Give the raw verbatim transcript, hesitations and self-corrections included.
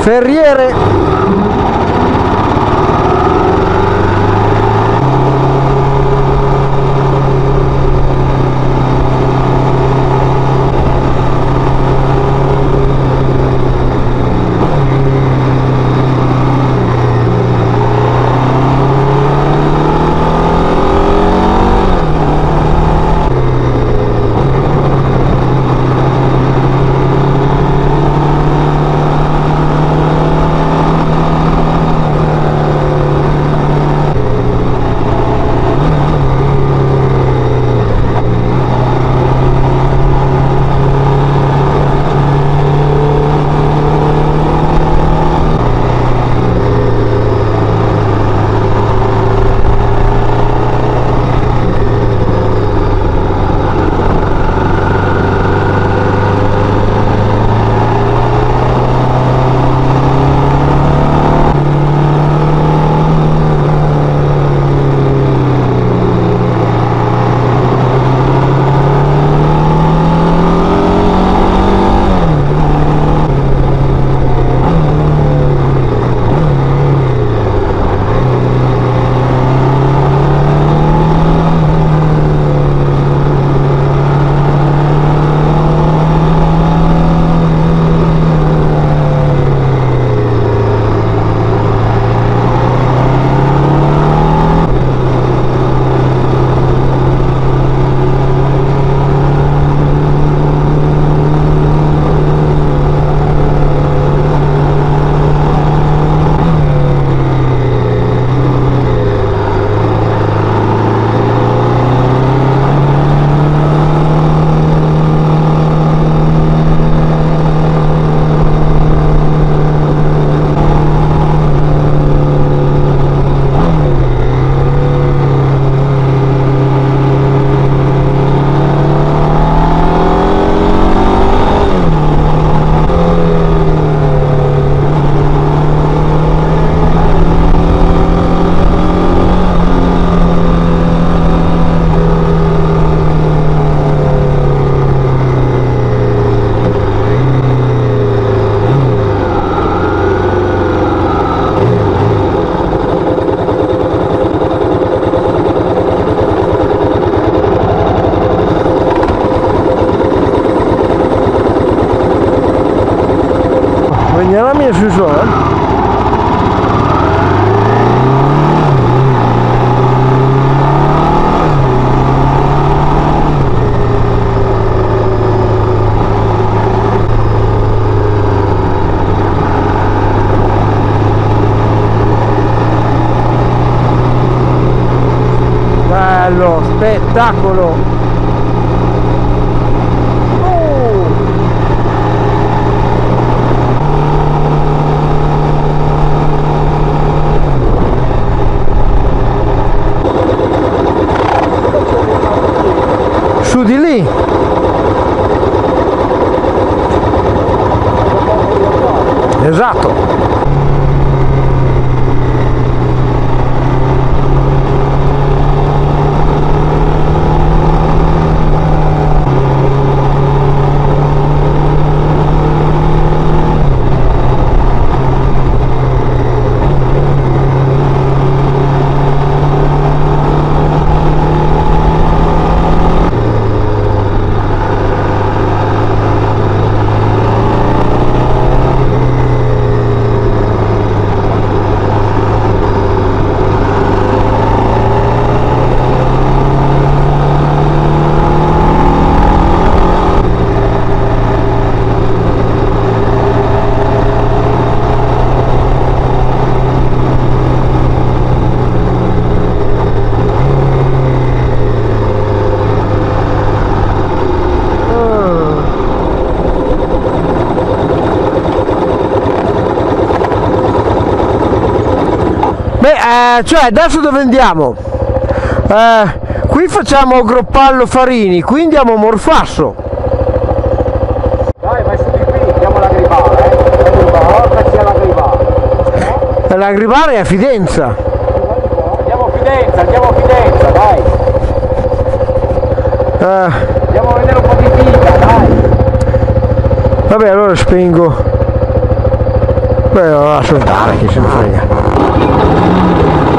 Ferriere. Nella mia Susola bello, spettacolo. Su di lì esatto. Beh, eh, cioè adesso dove andiamo? Eh, qui facciamo Groppallo Farini, qui andiamo a Morfasso. Dai, vai su di qui, andiamo alla Gribara, eh? Una volta sia la Gribara. No? La Gribara è a Fidenza. Andiamo a Fidenza, andiamo a Fidenza, dai. Eh. Andiamo a vedere un po' di vita, dai. Vabbè, allora spengo. Beh, lo lascio andare, chi se ne frega.